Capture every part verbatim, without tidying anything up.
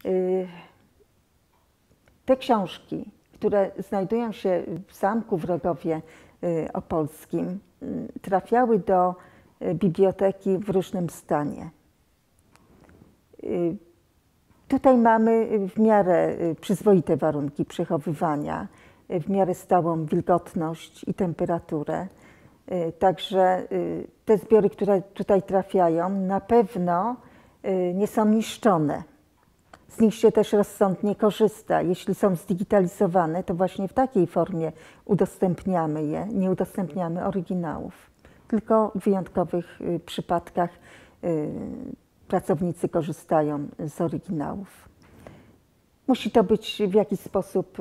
Te książki, które znajdują się w zamku w Rogowie Opolskim, trafiały do biblioteki w różnym stanie. Tutaj mamy w miarę przyzwoite warunki przechowywania, w miarę stałą wilgotność i temperaturę. Także te zbiory, które tutaj trafiają, na pewno nie są niszczone. Z nich się też rozsądnie korzysta. Jeśli są zdigitalizowane, to właśnie w takiej formie udostępniamy je, nie udostępniamy oryginałów. Tylko w wyjątkowych przypadkach pracownicy korzystają z oryginałów. Musi to być w jakiś sposób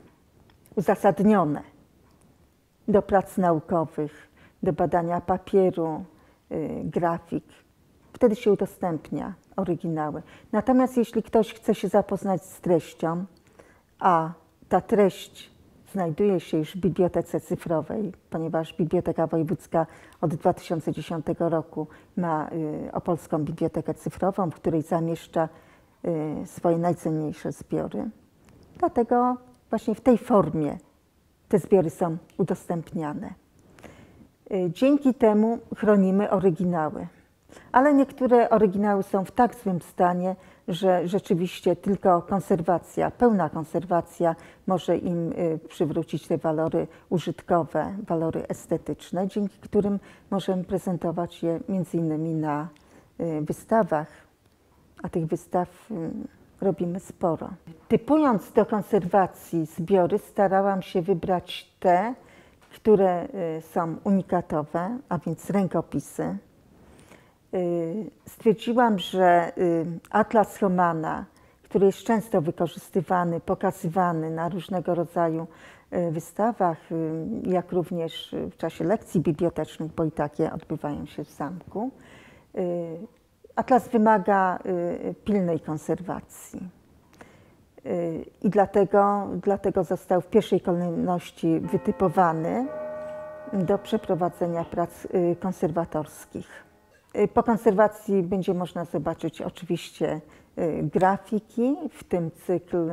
uzasadnione do prac naukowych, do badania papieru, grafik. Wtedy się udostępnia oryginały. Natomiast jeśli ktoś chce się zapoznać z treścią, a ta treść znajduje się już w bibliotece cyfrowej, ponieważ Biblioteka Wojewódzka od dwa tysiące dziesiątego roku ma Opolską Bibliotekę Cyfrową, w której zamieszcza swoje najcenniejsze zbiory. Dlatego właśnie w tej formie te zbiory są udostępniane. Dzięki temu chronimy oryginały. Ale niektóre oryginały są w tak złym stanie, że rzeczywiście tylko konserwacja, pełna konserwacja może im przywrócić te walory użytkowe, walory estetyczne, dzięki którym możemy prezentować je między innymi na wystawach, a tych wystaw robimy sporo. Typując do konserwacji zbiory, starałam się wybrać te, które są unikatowe, a więc rękopisy. Stwierdziłam, że atlas Homana, który jest często wykorzystywany, pokazywany na różnego rodzaju wystawach, jak również w czasie lekcji bibliotecznych, bo i takie odbywają się w zamku, atlas wymaga pilnej konserwacji. I dlatego, dlatego został w pierwszej kolejności wytypowany do przeprowadzenia prac konserwatorskich. Po konserwacji będzie można zobaczyć oczywiście grafiki, w tym cykl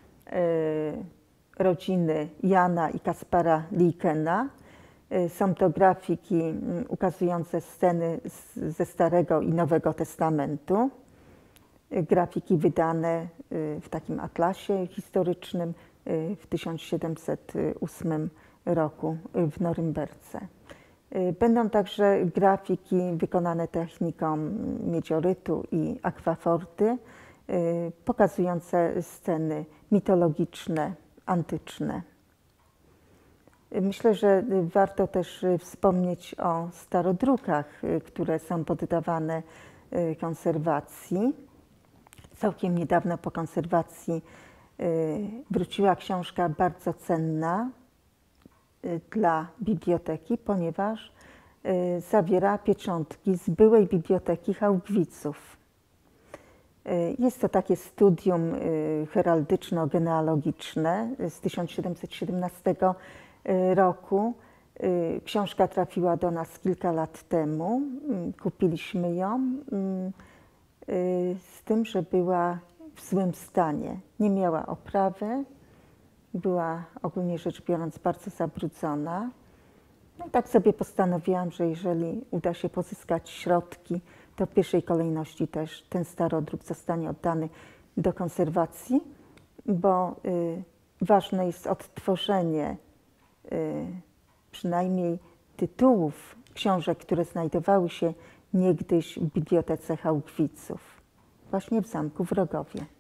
rodziny Jana i Kaspara Liekena. Są to grafiki ukazujące sceny ze Starego i Nowego Testamentu. Grafiki wydane w takim atlasie historycznym w tysiąc siedemset ósmym roku w Norymberdze. Będą także grafiki wykonane techniką miedziorytu i akwaforty, pokazujące sceny mitologiczne, antyczne. Myślę, że warto też wspomnieć o starodrukach, które są poddawane konserwacji. Całkiem niedawno po konserwacji wróciła książka bardzo cenna dla biblioteki, ponieważ zawiera pieczątki z byłej biblioteki Chałupwiców. Jest to takie studium heraldyczno-genealogiczne z tysiąc siedemset siedemnastego roku. Książka trafiła do nas kilka lat temu. Kupiliśmy ją, z tym, że była w złym stanie. Nie miała oprawy. Była ogólnie rzecz biorąc bardzo zabrudzona. No i tak sobie postanowiłam, że jeżeli uda się pozyskać środki, to w pierwszej kolejności też ten starodruk zostanie oddany do konserwacji, bo y, ważne jest odtworzenie y, przynajmniej tytułów książek, które znajdowały się niegdyś w bibliotece Chałupwiców, właśnie w zamku w Rogowie.